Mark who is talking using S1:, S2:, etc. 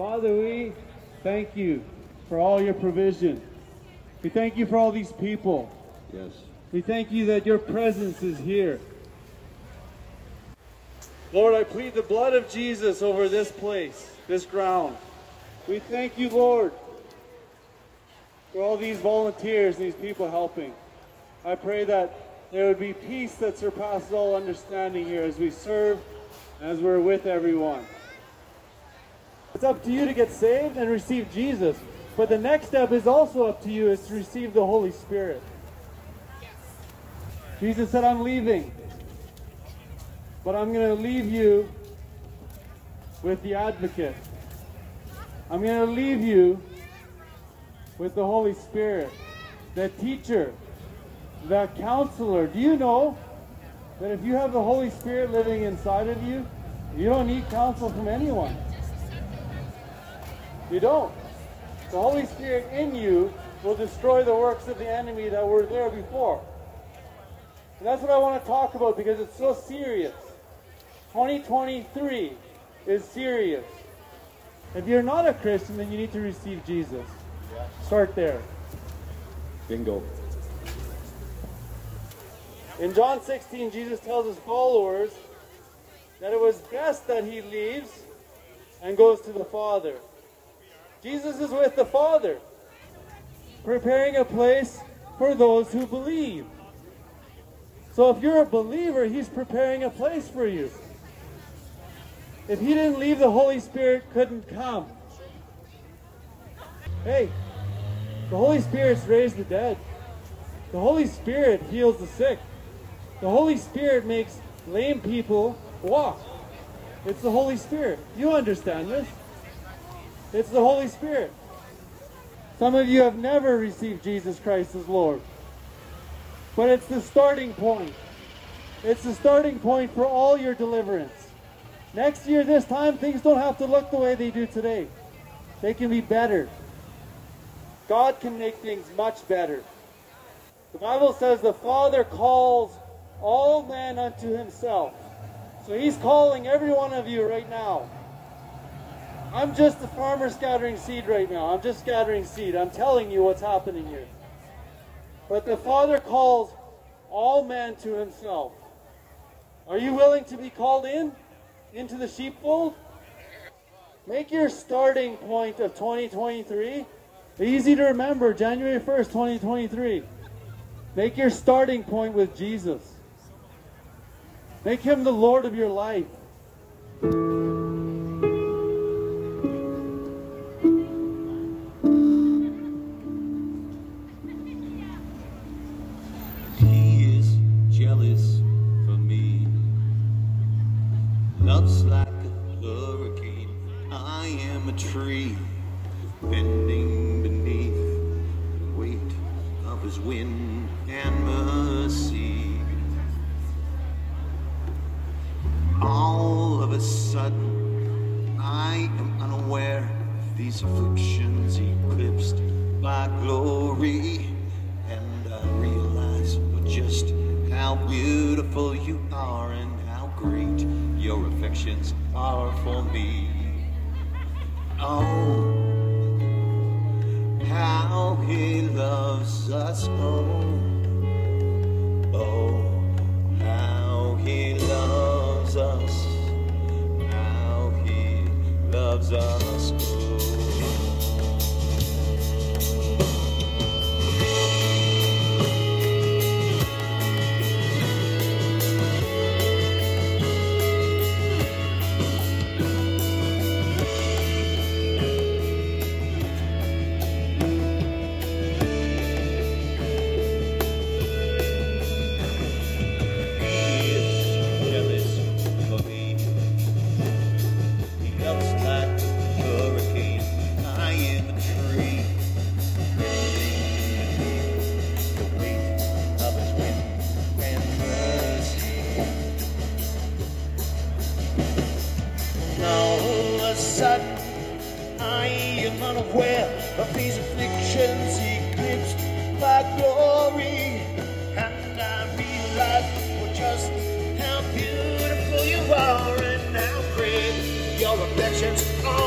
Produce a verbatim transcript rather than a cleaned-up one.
S1: Father, we thank you for all your provision. We thank you for all these people.
S2: Yes.
S1: We thank you that your presence is here. Lord, I plead the blood of Jesus over this place, this ground. We thank you, Lord, for all these volunteers, these people helping. I pray that there would be peace that surpasses all understanding here as we serve, as we're with everyone. It's up to you to get saved and receive Jesus. But the next step is also up to you, is to receive the Holy Spirit. Jesus said, I'm leaving, but I'm going to leave you with the advocate. I'm going to leave you with the Holy Spirit, the teacher, the counselor. Do you know that if you have the Holy Spirit living inside of you, you don't need counsel from anyone? You don't. The Holy Spirit in you will destroy the works of the enemy that were there before. And that's what I want to talk about because it's so serious. twenty twenty-three is serious. If you're not a Christian, then you need to receive Jesus. Start there.
S2: Bingo.
S1: In John sixteen, Jesus tells his followers that it was best that he leaves and goes to the Father. Jesus is with the Father, preparing a place for those who believe. So if you're a believer, he's preparing a place for you. If he didn't leave, the Holy Spirit couldn't come. Hey, the Holy Spirit's raised the dead. The Holy Spirit heals the sick. The Holy Spirit makes lame people walk. It's the Holy Spirit. You understand this? It's the Holy Spirit. Some of you have never received Jesus Christ as Lord. But it's the starting point. It's the starting point for all your deliverance. Next year, this time, things don't have to look the way they do today. They can be better. God can make things much better. The Bible says the Father calls all men unto himself. So he's calling every one of you right now. I'm just the farmer scattering seed right now. I'm just scattering seed. I'm telling you what's happening here. But the Father calls all men to himself. Are you willing to be called in? Into the sheepfold? Make your starting point of twenty twenty-three easy to remember. January first, twenty twenty-three. Make your starting point with Jesus. Make him the Lord of your life.
S3: He is jealous for me. Love's like a hurricane. I am a tree bending beneath the weight of his wind and mercy. All of a sudden, I am unaware of these afflictions eclipsed by glory, and I realize just how beautiful you are and how great your affections are for me. Oh, how he loves us, oh, oh, how he loves us, how he loves us, oh. Of these afflictions eclipsed by glory, and I realize just how beautiful you are and how great your affections are.